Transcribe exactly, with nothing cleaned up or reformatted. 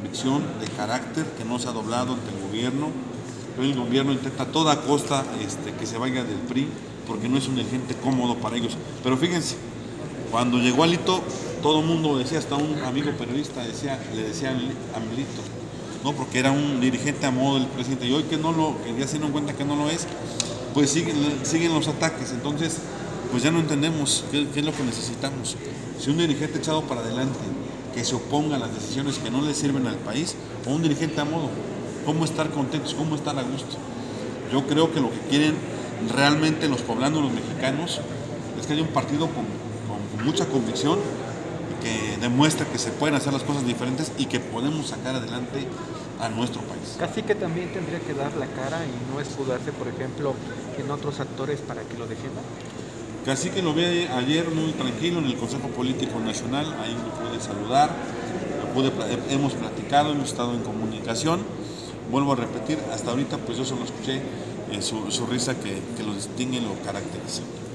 convicción, de carácter, que no se ha doblado ante el gobierno. El gobierno intenta a toda costa este, que se vaya del P R I, porque no es un dirigente cómodo para ellos. Pero fíjense, cuando llegó Alito, todo el mundo decía, hasta un amigo periodista decía, le decía a Milito, ¿no? Porque era un dirigente a modo del presidente, y hoy que no lo, que ya se dieron cuenta que no lo es, pues siguen, siguen los ataques. Entonces, pues ya no entendemos qué, qué es lo que necesitamos. Si un dirigente echado para adelante, que se oponga a las decisiones que no le sirven al país, o un dirigente a modo, ¿cómo estar contentos? ¿Cómo estar a gusto? Yo creo que lo que quieren realmente los poblanos, los mexicanos, es que haya un partido con, con, con mucha convicción, que demuestre que se pueden hacer las cosas diferentes y que podemos sacar adelante a nuestro país. Cacique también tendría que dar la cara y no escudarse, por ejemplo, en otros actores para que lo defiendan. Cacique lo vi ayer muy tranquilo en el Consejo Político Nacional, ahí lo pude saludar, lo pude, hemos platicado, hemos estado en comunicación. Vuelvo a repetir, hasta ahorita pues yo solo escuché eh, su, su risa que, que lo distingue y lo caracteriza.